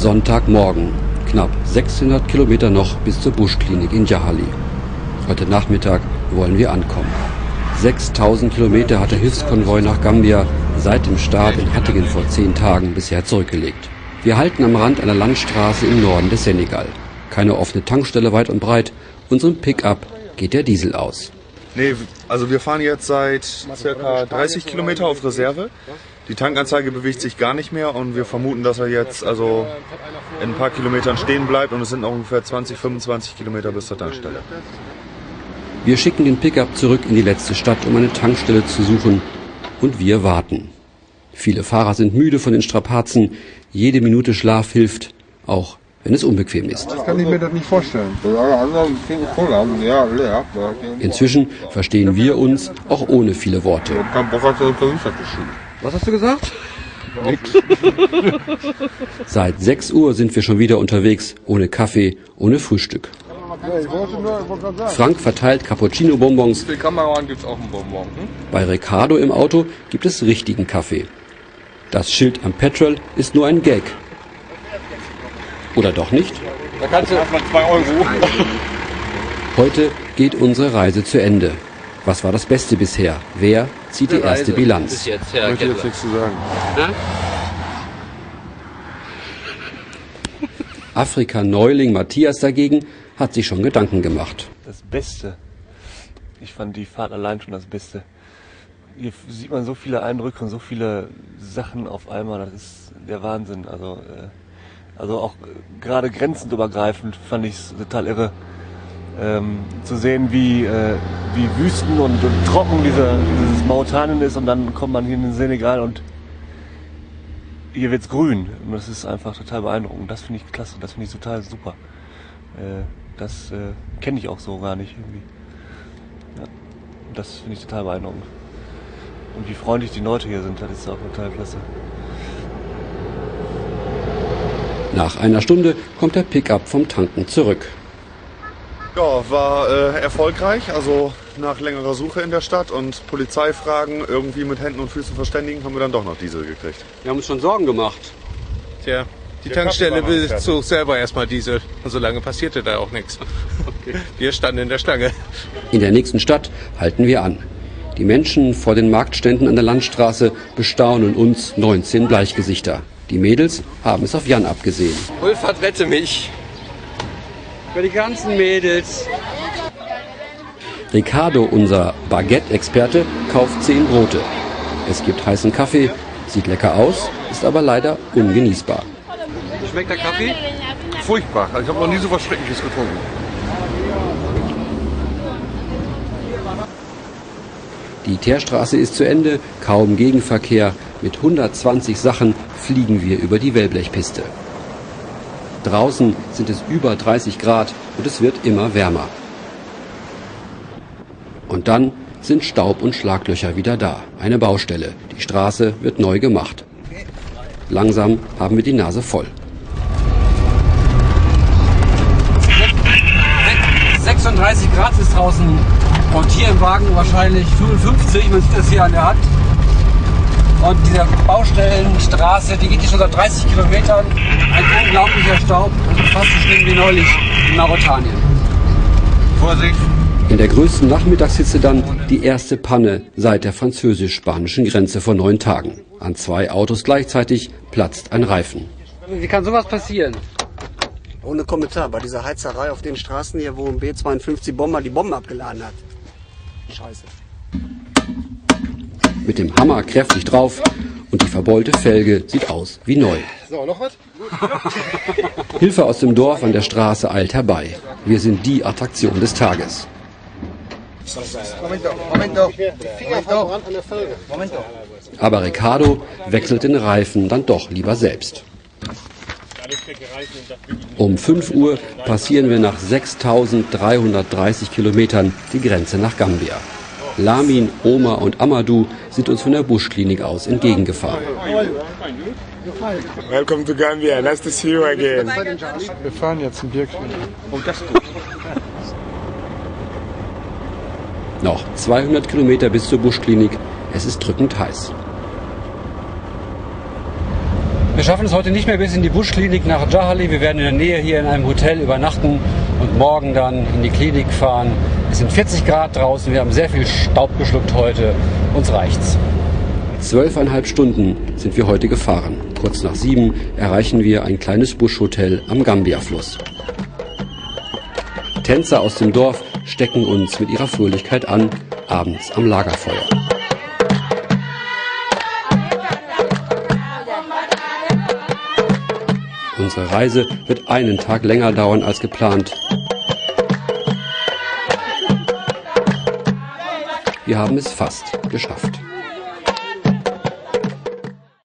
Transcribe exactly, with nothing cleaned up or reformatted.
Sonntagmorgen. Knapp sechshundert Kilometer noch bis zur Buschklinik in Jahali. Heute Nachmittag wollen wir ankommen. sechstausend Kilometer hat der Hilfskonvoi nach Gambia seit dem Start in Hattingen vor zehn Tagen bisher zurückgelegt. Wir halten am Rand einer Landstraße im Norden des Senegal. Keine offene Tankstelle weit und breit. Unserem Pickup geht der Diesel aus. Nee, also wir fahren jetzt seit circa dreißig Kilometer auf Reserve. Die Tankanzeige bewegt sich gar nicht mehr und wir vermuten, dass er jetzt also in ein paar Kilometern stehen bleibt und es sind noch ungefähr zwanzig, fünfundzwanzig Kilometer bis zur Tankstelle. Wir schicken den Pickup zurück in die letzte Stadt, um eine Tankstelle zu suchen, und wir warten. Viele Fahrer sind müde von den Strapazen. Jede Minute Schlaf hilft, auch wenn es unbequem ist. Das kann ich mir das nicht vorstellen. Inzwischen verstehen wir uns auch ohne viele Worte. Was hast du gesagt? Nix. Seit sechs Uhr sind wir schon wieder unterwegs, ohne Kaffee, ohne Frühstück. Frank verteilt Cappuccino-Bonbons. Für Kameramann gibt's auch einen Bonbon. Hm? Bei Ricardo im Auto gibt es richtigen Kaffee. Das Schild am Petrol ist nur ein Gag. Oder doch nicht? Da kannst du erstmal zwei Euro. Heute geht unsere Reise zu Ende. Was war das Beste bisher? Wer zieht die erste Bilanz? Ich möchte jetzt nichts zu sagen. Afrika-Neuling Matthias dagegen hat sich schon Gedanken gemacht. Das Beste. Ich fand die Fahrt allein schon das Beste. Hier sieht man so viele Eindrücke und so viele Sachen auf einmal. Das ist der Wahnsinn. Also, äh, also auch äh, gerade grenzenübergreifend fand ich es total irre. Ähm, zu sehen, wie, äh, wie wüsten und, und trocken diese, dieses Mauretanien ist, und dann kommt man hier in den Senegal und hier wird's grün. Und das ist einfach total beeindruckend. Das finde ich klasse, das finde ich total super. Äh, das äh, kenne ich auch so gar nicht irgendwie. Ja, das finde ich total beeindruckend. Und wie freundlich die Leute hier sind, das ist auch total klasse. Nach einer Stunde kommt der Pickup vom Tanken zurück. Ja, war äh, erfolgreich, also nach längerer Suche in der Stadt und Polizeifragen irgendwie mit Händen und Füßen verständigen, haben wir dann doch noch Diesel gekriegt. Wir haben uns schon Sorgen gemacht. Tja, die Tankstelle bezog selber erstmal Diesel und so lange passierte da auch nichts. Okay. Wir standen in der Schlange. In der nächsten Stadt halten wir an. Die Menschen vor den Marktständen an der Landstraße bestaunen uns neunzehn Bleichgesichter. Die Mädels haben es auf Jan abgesehen. Ulfert, rette mich. Für die ganzen Mädels. Ricardo, unser Baguette-Experte, kauft zehn Brote. Es gibt heißen Kaffee, sieht lecker aus, ist aber leider ungenießbar. Schmeckt der Kaffee? Furchtbar. Ich habe noch nie so was Schreckliches getrunken. Die Teerstraße ist zu Ende, kaum Gegenverkehr. Mit hundertzwanzig Sachen fliegen wir über die Wellblechpiste. Draußen sind es über dreißig Grad und es wird immer wärmer. Und dann sind Staub und Schlaglöcher wieder da. Eine Baustelle. Die Straße wird neu gemacht. Langsam haben wir die Nase voll. sechsunddreißig Grad ist draußen und hier im Wagen wahrscheinlich fünfundfünfzig. Man sieht das hier an der Hand. Und diese Baustellenstraße, die geht hier schon seit dreißig Kilometern. Ein unglaublicher Staub, also fast so schlimm wie neulich in Mauretanien. Vorsicht! In der größten Nachmittagshitze dann die erste Panne seit der französisch-spanischen Grenze vor neun Tagen. An zwei Autos gleichzeitig platzt ein Reifen. Wie kann sowas passieren? Ohne Kommentar, bei dieser Heizerei auf den Straßen hier, wo ein B zweiundfünfzig Bomber die Bomben abgeladen hat. Scheiße. Mit dem Hammer kräftig drauf und die verbeulte Felge sieht aus wie neu. So, noch was? Hilfe aus dem Dorf an der Straße eilt herbei. Wir sind die Attraktion des Tages. Moment doch, Moment doch. Finger voran an der Felge. Moment doch. Aber Ricardo wechselt den Reifen dann doch lieber selbst. Um fünf Uhr passieren wir nach sechstausenddreihundertdreißig Kilometern die Grenze nach Gambia. Lamin, Oma und Amadou sind uns von der Buschklinik aus entgegengefahren. Welcome to Gambia, nice to see you again. Wir fahren jetzt ein Bierchen. Oh, das ist gut. Noch zweihundert Kilometer bis zur Buschklinik. Es ist drückend heiß. Wir schaffen es heute nicht mehr bis in die Buschklinik nach Jahali. Wir werden in der Nähe hier in einem Hotel übernachten und morgen dann in die Klinik fahren. Es sind vierzig Grad draußen, wir haben sehr viel Staub geschluckt heute. Uns reicht's. Zwölfeinhalb Stunden sind wir heute gefahren. Kurz nach sieben erreichen wir ein kleines Buschhotel am Gambia-Fluss. Tänzer aus dem Dorf stecken uns mit ihrer Fröhlichkeit an, abends am Lagerfeuer. Unsere Reise wird einen Tag länger dauern als geplant. Wir haben es fast geschafft.